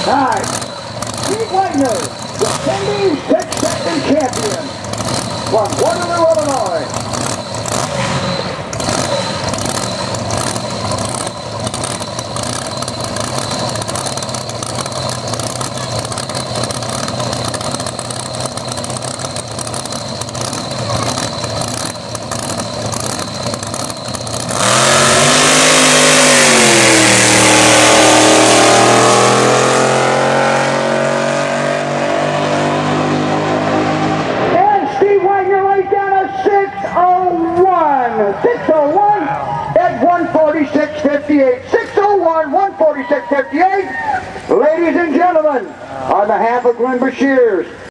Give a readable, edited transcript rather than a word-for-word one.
Alright, Steve Wagner, defending 6-second champion from Waterloo, Illinois. At 146.58. 6:01, 146.58. Ladies and gentlemen, on behalf of Glenn Bashir's